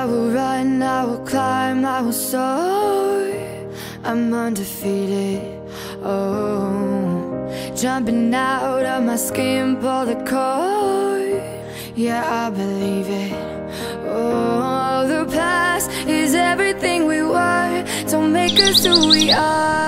I will run, I will climb, I will soar. I'm undefeated, oh. Jumping out of my skin, pull the cord. Yeah, I believe it. Oh, the past is everything we were. Don't make us who we are.